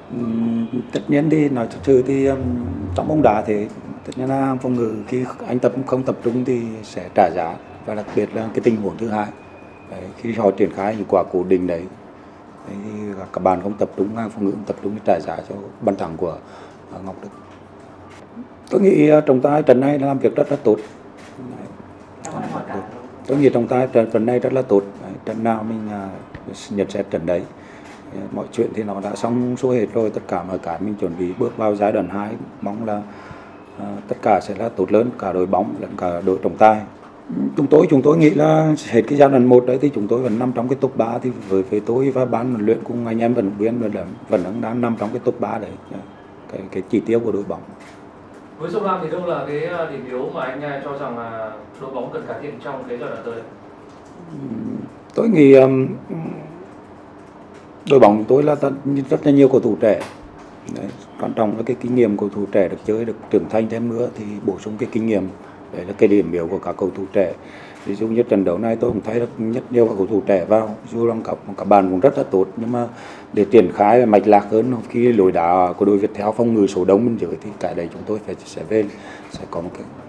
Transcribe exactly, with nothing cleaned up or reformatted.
Ừm, tất nhiên thì nói thật sự thì um, trong bóng đá thì tất nhiên là phòng ngự khi anh tập không tập trung thì sẽ trả giá, và đặc biệt là cái tình huống thứ hai đấy, khi họ triển khai những quả cố định đấy, đấy thì các bạn không tập trung, ngang phòng ngự không tập trung thì trả giá cho bàn thắng của uh, Ngọc Đức. Tôi nghĩ uh, trọng tài trận này làm việc rất là tốt. Đấy. Tôi nghĩ trọng tài trận, trận này rất là tốt. Đấy. Trận nào mình uh, nhận xét trận đấy. Mọi chuyện thì nó đã xong xuôi hết rồi, tất cả mọi cái mình chuẩn bị bước vào giai đoạn hai, mong là uh, tất cả sẽ là tốt lớn, cả đội bóng lẫn cả đội trọng tài. Chúng tôi chúng tôi nghĩ là hết cái giai đoạn một đấy thì chúng tôi vẫn nằm trong cái top ba, thì với với tôi và ban huấn luyện cùng anh em vận động viên vẫn vẫn đang nằm trong cái top ba đấy, cái cái chỉ tiêu của đội bóng. Với Sông Lam thì đâu là cái điểm yếu mà anh cho rằng là đội bóng cần cải thiện trong cái giai đoạn tới? Tôi nghĩ um, đội bóng tôi là rất là nhiều cầu thủ trẻ. Đấy, quan trọng là cái kinh nghiệm cầu thủ trẻ được chơi, được trưởng thành thêm nữa thì bổ sung cái kinh nghiệm. Đấy là cái điểm yếu của các cầu thủ trẻ. Ví dụ như trận đấu này tôi cũng thấy rất nhất nhiều các cầu thủ trẻ vào, dù rằng các, các bạn cũng rất là tốt, nhưng mà để triển khai mạch lạc hơn khi lối đá của đội Viettel phòng ngự số đông bên dưới thì cái đấy chúng tôi phải sẽ về sẽ có một cái